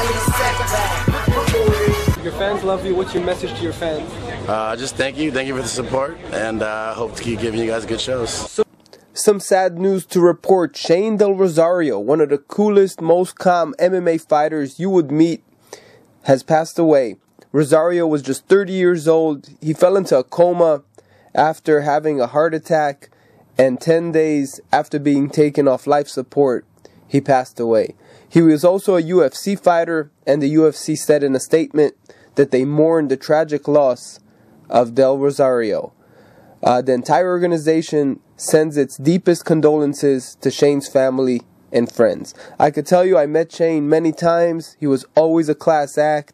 Your fans love you. What's your message to your fans? Just thank you for the support, and hope to keep giving you guys good shows. Some sad news to report. Shane Del Rosario, one of the coolest, most calm MMA fighters you would meet, has passed away. Rosario was just 30 years old. He fell into a coma after having a heart attack, and 10 days after being taken off life support, he passed away. He was also a UFC fighter, and the UFC said in a statement that they mourned the tragic loss of Del Rosario. The entire organization sends its deepest condolences to Shane's family and friends. I could tell you I met Shane many times. He was always a class act.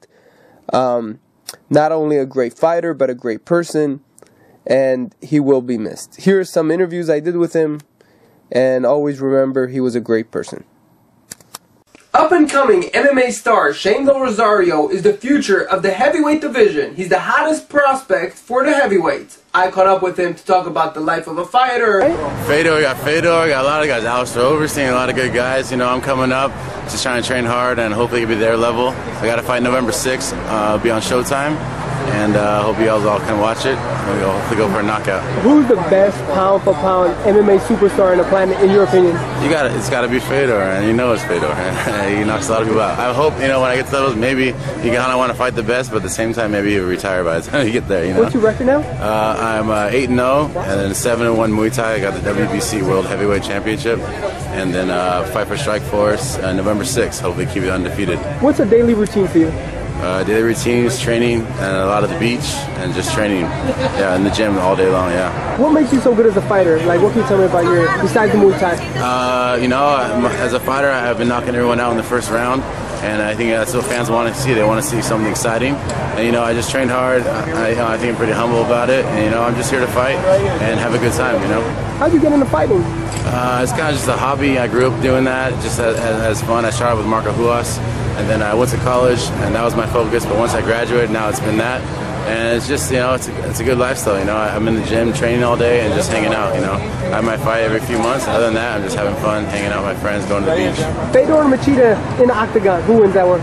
Not only a great fighter, but a great person. And he will be missed. Here are some interviews I did with him. And always remember, he was a great person. Up-and-coming MMA star Shane Del Rosario is the future of the heavyweight division. He's the hottest prospect for the heavyweights. I caught up with him to talk about the life of a fighter. Fedor, got a lot of guys. Alistair Overseeing, a lot of good guys. You know, I'm coming up, just trying to train hard and hopefully be their level. I got to fight November 6th. I'll be on Showtime. And hope you guys all can watch it. We'll hopefully go for a knockout. Who's the best pound-for-pound MMA superstar on the planet, in your opinion? It's got to be Fedor, and you know it's Fedor. He knocks a lot of people out. I hope, you know, when I get to those, maybe you kind of want to fight the best, but at the same time, maybe he'll retire by the time you get there. You know. What's your record now? I'm 8-0, and then 7-1 Muay Thai. I got the WBC World Heavyweight Championship, and then fight for Strike Force November 6th. Hopefully, keep it undefeated. What's a daily routine for you? Daily routines, training, and a lot of the beach, and just training, yeah, in the gym all day long, yeah. What makes you so good as a fighter? Like, what can you tell me about besides the Muay Thai? You know, as a fighter, I've been knocking everyone out in the first round, and I think that's what fans want to see. They want to see something exciting, and you know, I just trained hard. I think I'm pretty humble about it, and you know, I'm just here to fight and have a good time, you know. How'd you get into fighting? It's kind of just a hobby. I grew up doing that, just as fun. I started with Marco Huas, and then I went to college, and that was my focus. But once I graduated, now it's been that, and it's just, you know, it's a good lifestyle. You know, I'm in the gym training all day and just hanging out. You know, I might fight every few months. Other than that, I'm just having fun, hanging out with my friends, going to the beach. Fedor or Machida in the octagon, who wins that one?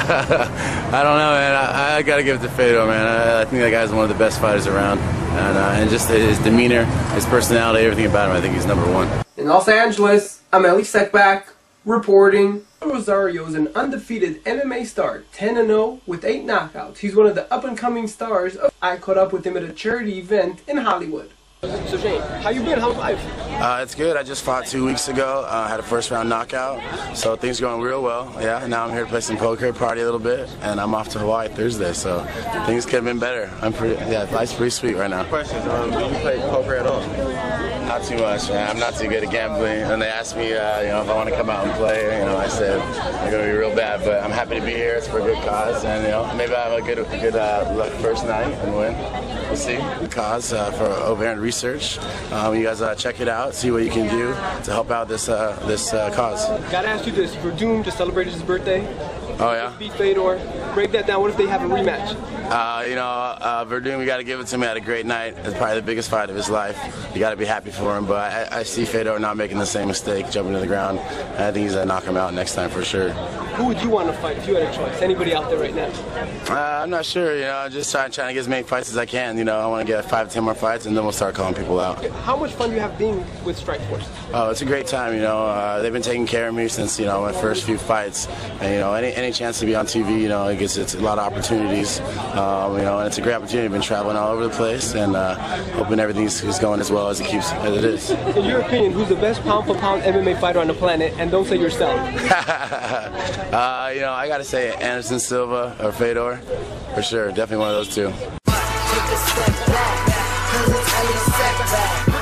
I don't know, man. I gotta give it to Fedor, man. I think that guy's one of the best fighters around, and just his demeanor, his personality, everything about him. I think he's #1. In Los Angeles, I'm Ellie Setback, reporting. Rosario is an undefeated MMA star, 10-0 with 8 knockouts. He's one of the up-and-coming stars. I caught up with him at a charity event in Hollywood. So Shane, how you been? How's life? It's good. I just fought 2 weeks ago. Had a first-round knockout, so things going real well. Yeah, now I'm here to play some poker, party a little bit, and I'm off to Hawaii Thursday. So things could have been better. Life's pretty sweet right now. Questions? Do you play poker at all? Not too much, man. I'm not too good at gambling. And they asked me, you know, if I want to come out and play. You know, I said I'm gonna be real bad, but I'm happy to be here. It's for a good cause, and you know, maybe I have a good luck first night and win. We'll see. The cause for ovarian research. You guys check it out. See what you can do to help out this cause. Gotta ask you this: Verdun just celebrated his birthday. Oh yeah. Beat Fedor. Break that down. What if they have a rematch? You know, Verdun, we got to give it to him. Had a great night. It's probably the biggest fight of his life. You got to be happy for him. But I see Fedor not making the same mistake, jumping to the ground. And I think he's gonna knock him out next time for sure. Who would you want to fight if you had a choice? Anybody out there right now? I'm not sure. You know, I'm just trying to get as many fights as I can. You know, I want to get 5 to 10 more fights, and then we'll start calling people out. How much fun do you have being with Strike Force? Oh, it's a great time. You know, they've been taking care of me since, you know, my first few fights. And you know, any chance to be on TV, you know, it's a lot of opportunities. You know, and it's a great opportunity. I've been traveling all over the place, and hoping everything's going as well as it is. In your opinion, who's the best pound-for-pound MMA fighter on the planet? And don't say yourself. You know, I gotta say Anderson Silva or Fedor, for sure. Definitely one of those two.